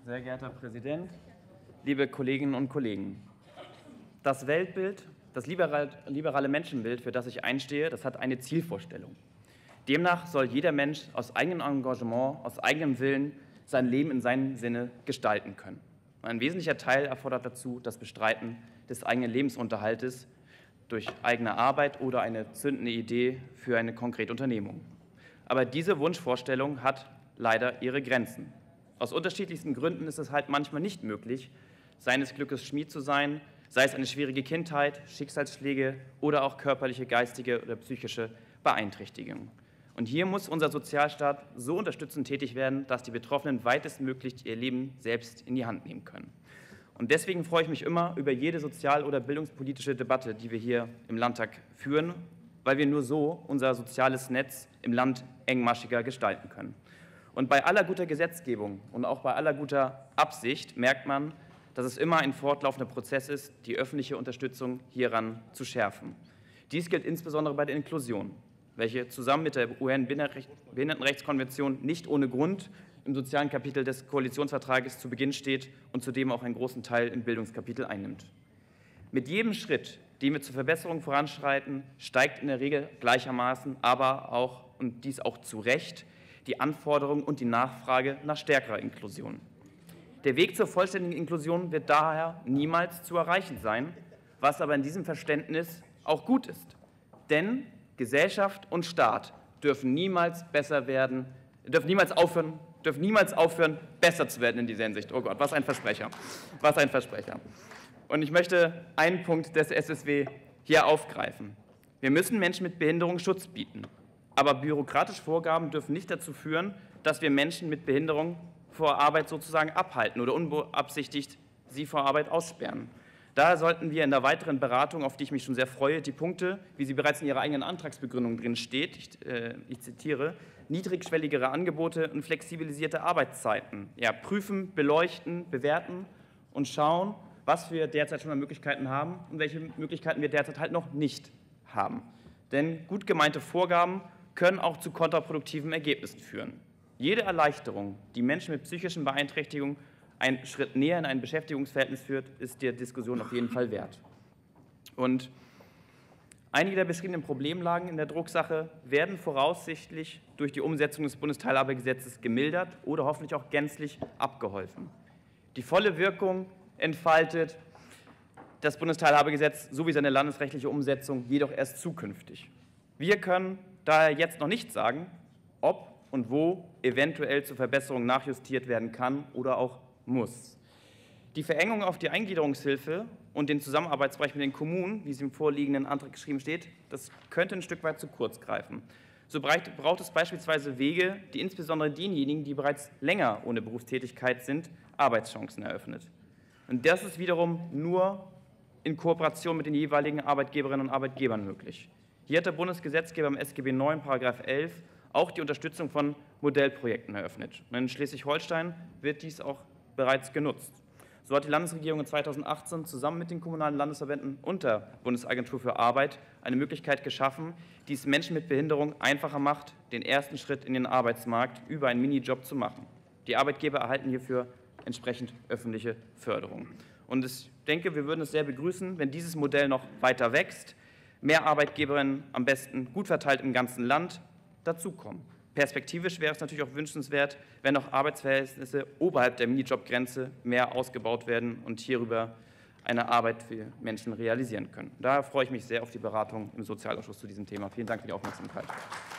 Sehr geehrter Herr Präsident, liebe Kolleginnen und Kollegen! Das Weltbild, das liberale Menschenbild, für das ich einstehe, das hat eine Zielvorstellung. Demnach soll jeder Mensch aus eigenem Engagement, aus eigenem Willen sein Leben in seinem Sinne gestalten können. Ein wesentlicher Teil erfordert dazu das Bestreiten des eigenen Lebensunterhaltes durch eigene Arbeit oder eine zündende Idee für eine konkrete Unternehmung. Aber diese Wunschvorstellung hat leider ihre Grenzen. Aus unterschiedlichsten Gründen ist es halt manchmal nicht möglich, seines Glückes Schmied zu sein, sei es eine schwierige Kindheit, Schicksalsschläge oder auch körperliche, geistige oder psychische Beeinträchtigung. Und hier muss unser Sozialstaat so unterstützend tätig werden, dass die Betroffenen weitestmöglich ihr Leben selbst in die Hand nehmen können. Und deswegen freue ich mich immer über jede sozial- oder bildungspolitische Debatte, die wir hier im Landtag führen, weil wir nur so unser soziales Netz im Land engmaschiger gestalten können. Und bei aller guter Gesetzgebung und auch bei aller guter Absicht merkt man, dass es immer ein fortlaufender Prozess ist, die öffentliche Unterstützung hieran zu schärfen. Dies gilt insbesondere bei der Inklusion, welche zusammen mit der UN-Behindertenrechtskonvention nicht ohne Grund im sozialen Kapitel des Koalitionsvertrages zu Beginn steht und zudem auch einen großen Teil im Bildungskapitel einnimmt. Mit jedem Schritt, den wir zur Verbesserung voranschreiten, steigt in der Regel gleichermaßen, aber auch, und dies auch zu Recht, die Anforderung und die Nachfrage nach stärkerer Inklusion. Der Weg zur vollständigen Inklusion wird daher niemals zu erreichen sein, was aber in diesem Verständnis auch gut ist. Denn Gesellschaft und Staat dürfen niemals aufhören, besser zu werden in dieser Hinsicht. Oh Gott, was ein Versprecher. Was ein Versprecher. Und ich möchte einen Punkt des SSW hier aufgreifen. Wir müssen Menschen mit Behinderung Schutz bieten. Aber bürokratische Vorgaben dürfen nicht dazu führen, dass wir Menschen mit Behinderung vor Arbeit sozusagen abhalten oder unbeabsichtigt sie vor Arbeit aussperren. Daher sollten wir in der weiteren Beratung, auf die ich mich schon sehr freue, die Punkte, wie sie bereits in Ihrer eigenen Antragsbegründung drin steht, ich zitiere, niedrigschwelligere Angebote und flexibilisierte Arbeitszeiten, prüfen, beleuchten, bewerten und schauen, was wir derzeit schon an Möglichkeiten haben und welche Möglichkeiten wir derzeit halt noch nicht haben. Denn gut gemeinte Vorgaben können auch zu kontraproduktiven Ergebnissen führen. Jede Erleichterung, die Menschen mit psychischen Beeinträchtigungen einen Schritt näher in ein Beschäftigungsverhältnis führt, ist der Diskussion auf jeden Fall wert. Und einige der beschriebenen Problemlagen in der Drucksache werden voraussichtlich durch die Umsetzung des Bundesteilhabegesetzes gemildert oder hoffentlich auch gänzlich abgeholfen. Die volle Wirkung entfaltet das Bundesteilhabegesetz sowie seine landesrechtliche Umsetzung jedoch erst zukünftig. Wir können daher jetzt noch nicht sagen, ob und wo eventuell zur Verbesserung nachjustiert werden kann oder auch muss. Die Verengung auf die Eingliederungshilfe und den Zusammenarbeitsbereich mit den Kommunen, wie es im vorliegenden Antrag geschrieben steht, das könnte ein Stück weit zu kurz greifen. So braucht es beispielsweise Wege, die insbesondere denjenigen, die bereits länger ohne Berufstätigkeit sind, Arbeitschancen eröffnet. Und das ist wiederum nur in Kooperation mit den jeweiligen Arbeitgeberinnen und Arbeitgebern möglich. Hier hat der Bundesgesetzgeber im SGB IX, § 11, auch die Unterstützung von Modellprojekten eröffnet. Und in Schleswig-Holstein wird dies auch bereits genutzt. So hat die Landesregierung in 2018 zusammen mit den kommunalen Landesverbänden und der Bundesagentur für Arbeit eine Möglichkeit geschaffen, die es Menschen mit Behinderung einfacher macht, den ersten Schritt in den Arbeitsmarkt über einen Minijob zu machen. Die Arbeitgeber erhalten hierfür entsprechend öffentliche Förderung. Und ich denke, wir würden es sehr begrüßen, wenn dieses Modell noch weiter wächst, mehr Arbeitgeberinnen am besten gut verteilt im ganzen Land dazukommen. Perspektivisch wäre es natürlich auch wünschenswert, wenn auch Arbeitsverhältnisse oberhalb der Minijobgrenze mehr ausgebaut werden und hierüber eine Arbeit für Menschen realisieren können. Daher freue ich mich sehr auf die Beratung im Sozialausschuss zu diesem Thema. Vielen Dank für die Aufmerksamkeit.